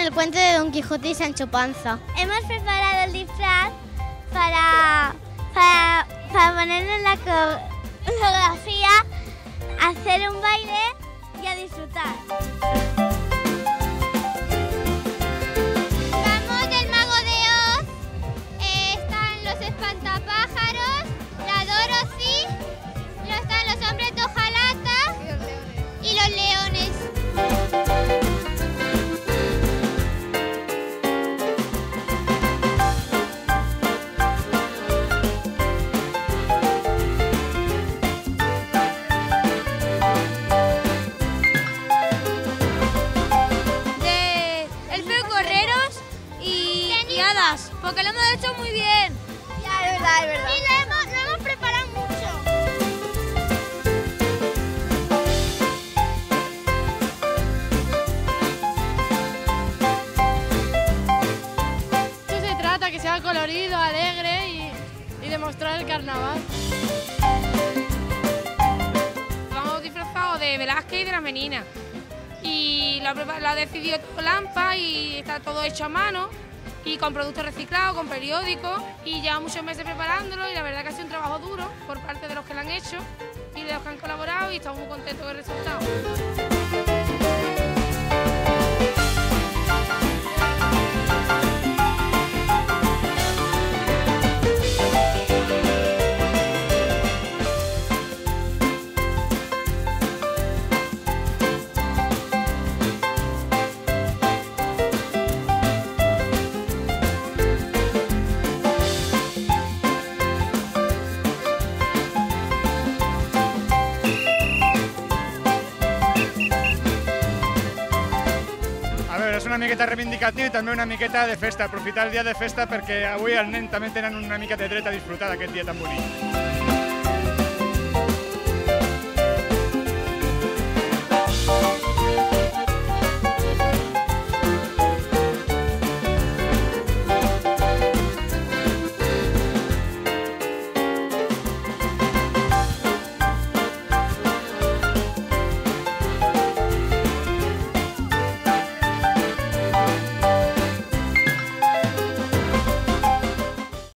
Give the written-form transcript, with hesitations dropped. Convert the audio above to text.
el cuento de Don Quijote y Sancho Panza. Hemos preparado el disfraz para ponernos en la coreografía, hacer un baile y a disfrutar. Vamos del Mago de Oz, están los espantapájaros, la Dorothy, están los hombres de hojalata y los leones. Porque lo hemos hecho muy bien. Ya, es verdad, es verdad. Y lo hemos preparado mucho. Esto se trata, que sea colorido, alegre y demostrar el carnaval. Vamos disfrazados de Velázquez y de las meninas. Y lo ha decidido Lampa y está todo hecho a mano. Y con productos reciclados, con periódicos, y lleva muchos meses preparándolo y la verdad que ha sido un trabajo duro por parte de los que lo han hecho y de los que han colaborado y estamos muy contentos con el resultado. És una miqueta reivindicatiu i també una miqueta de festa, aprofitar el dia de festa perquè avui els nens també tenen una mica de dret a disfrutar d'aquest dia tan bonic.